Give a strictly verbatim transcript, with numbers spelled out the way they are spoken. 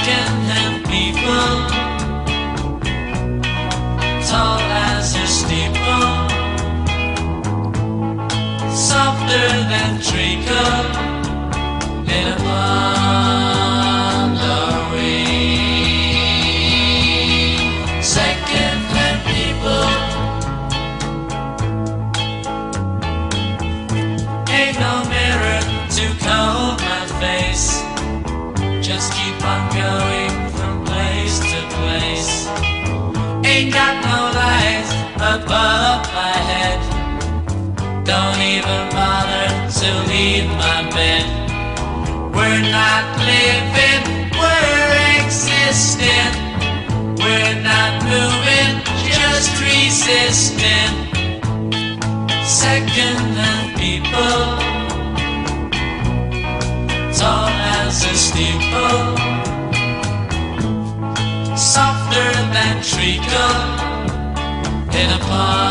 second-hand people, tall as a steeple, softer than treacle in a pond or weed. Second-hand people, ain't no mirror to comb my face, just keep on going from place to place. Ain't got no light above my head, don't even bother to leave my bed. We're not living, we're existing. We're not moving, just resisting. Second-hand people, tall as a steeple, softer than treacle in a pond.